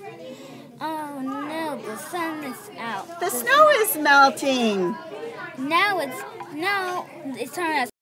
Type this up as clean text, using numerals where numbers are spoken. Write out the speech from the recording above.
Oh no, the sun is out. The snow is melting. Now it's time to